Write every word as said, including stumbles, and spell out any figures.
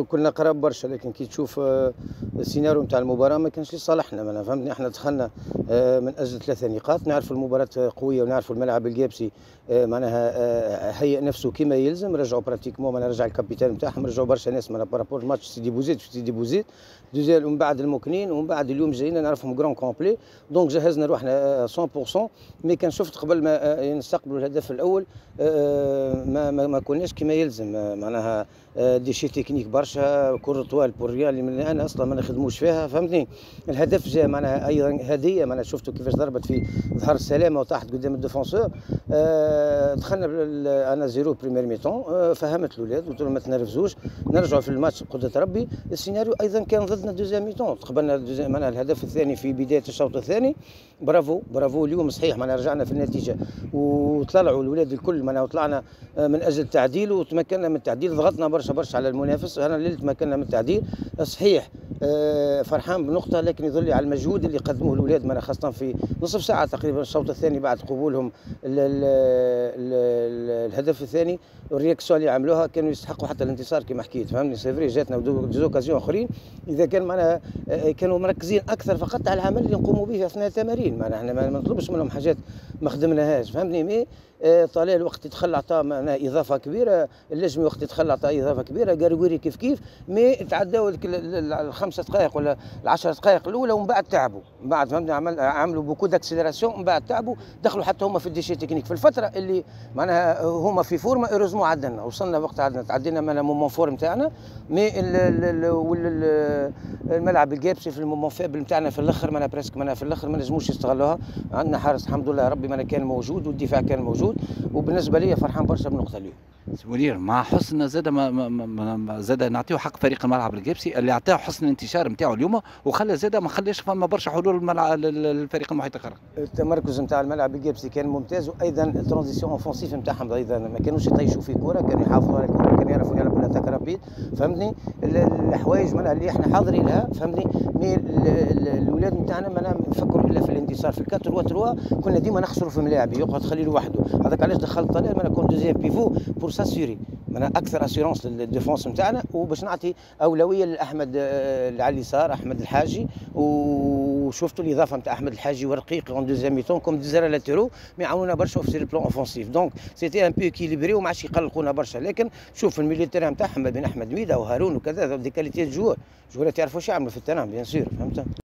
كنا قراب برشا، لكن كي تشوف آه، السيناريو نتاع المباراه ما كانش لصالحنا. معناها فهمتني، احنا دخلنا آه، من اجل ثلاثه نقاط، نعرفوا المباراه قويه ونعرفوا الملعب القابسي آه، معناها آه، هيئ نفسه كما يلزم. رجعوا براتيكمون، معناها رجع الكابيتان نتاعهم، رجعوا برشا ناس معناها بارابور ماتش سيدي بوزيد في سيدي بوزيد دوزيام، ومن بعد المكنين، ومن بعد اليوم جايين نعرفهم جران كومبلي. دونك جهزنا روحنا آه، مية بالمية. مي كان شفت قبل ما آه، نستقبلوا الهدف الاول آه، ما ما, ما كناش كما يلزم. آه، معناها آه، دي شي تكنيك برشا، كرة طوال بور ريال اللي من انا اصلا ما نخدموش فيها. فهمتني، الهدف جاء معناها ايضا هديه، معناها شفتوا كيفاش ضربت في ظهر السلامه وطاحت قدام الديفونسور. آه دخلنا انا زيرو بريمير ميتون. آه فهمت الاولاد، قلت لهم ما تنرفزوش، نرجعوا في الماتش بقدره ربي. السيناريو ايضا كان ضدنا دوزيام ميتون، تقبلنا معناها الهدف الثاني في بدايه الشوط الثاني. برافو برافو اليوم صحيح، معناها رجعنا في النتيجه وطلعوا الاولاد الكل، معناها وطلعنا من اجل التعديل وتمكنا من التعديل. ضغطنا برشا برشا على المنافس، انا اللي تمكنا من التعديل صحيح. آه فرحان بنقطه، لكن يظل على المجهود اللي قدموه الاولاد، معناها خاصه في نصف ساعه تقريبا الشوط الثاني بعد قبولهم ال ال ال ال الهدف الثاني والرياكسيون اللي عملوها كانوا يستحقوا حتى الانتصار كما حكيت. فهمني سيفري جاتنا دوزوكازيون اخرين، اذا كان معناها كانوا مركزين اكثر فقط على العمل اللي نقوموا به اثناء التمارين. معناها احنا ما نطلبش منهم حاجات ما خدمناهاش. فهمتني، مي طالع الوقت يدخل عطى معناها اضافه كبيره، اللجمي وقت يدخل عطى اضافه كبيره، قارقوري كيف كيف، مي تعداوا الخمسه دقائق ولا العشر دقائق الاولى ومن بعد تعبوا. من بعد فهمتني عمل عملوا بوكو داكسيليراسيون، من بعد تعبوا، دخلوا حتى هما في الديشي تكنيك في الفتره اللي معناها هما في فورما. ايروزمون عدلنا، وصلنا وقت عدنا تعدينا من المومون فورم تاعنا، مي الملعب القابسي في المومون فابل نتاعنا في الاخر، معناها بريسك معناها في الاخر ما نجموش يستغلوها. عندنا حارس الحمد لله ربي معناها كان موجود، والدفاع كان موجود، وبالنسبه لي فرحان برشا بالنقطه اليوم. منير، مع حسن زاد ما, ما, ما زاد نعطيو حق فريق الملعب القابسي اللي عطاه حسن الانتشار نتاعو اليوم، وخلى زاد ما خلاش فما برشا حلول الملعب الفريق المحيط الاخر. التمركز نتاع الملعب القابسي كان ممتاز، وايضا الترانزيسيون اوفونسيف نتاعهم ايضا ما كانوش يطيشوا في كوره، كانوا يحافظوا على الكوره، كانوا يعرفوا يلعبوا الاتاك رابيد. فهمتني، الحوايج معناها اللي احنا حاضرين لها. فهمتني، مي الاولاد نتاعنا ما نفكروا الا في الانتصار. في الكاتر وتروا كنا ديما نخسروا في ملاعبي، يقعد خليل وحده. هذاك علاش دخلت طلال مانا كون دوزيام بيفو بور ساسيوري، مانا اكثر اسيرونس للديفونس نتاعنا، وباش نعطي اولويه لاحمد اللي على اليسار، احمد الحاجي. وشفتوا الاضافه نتاع احمد الحاجي والرقيق اون دوزيام ميتون كوم ديزيرا لاتيرو، مي عاونونا برشا في البلان اوفونسيف. دونك سيتي ان بو اكيليبري وما عادش يقلقونا برشا. لكن شوف الميليو تيران نتاعهم ما بين احمد ميدا وهارون وكذا، دي كاليتي جوار جوارات يعرفوا واش يعملوا في التيران بيان سور. فهمت.